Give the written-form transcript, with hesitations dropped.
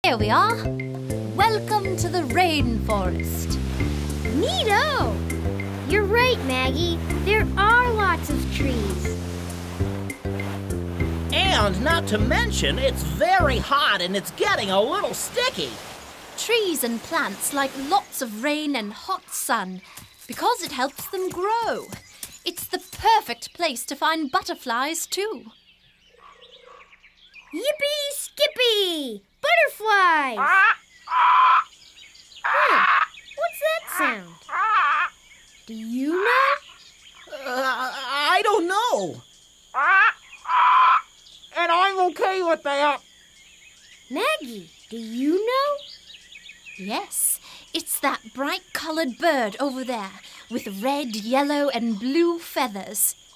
Here we are. Welcome to the Rainforest. Neato! You're right, Maggie. There are lots of trees. And not to mention, it's very hot and it's getting a little sticky. Trees and plants like lots of rain and hot sun because it helps them grow. It's the perfect place to find butterflies, too. Yippee skippy! Butterflies! What's that sound? Do you know? I don't know. And I'm okay with that. Maggie, do you know? Yes, it's that bright-coloured bird over there with red, yellow and blue feathers.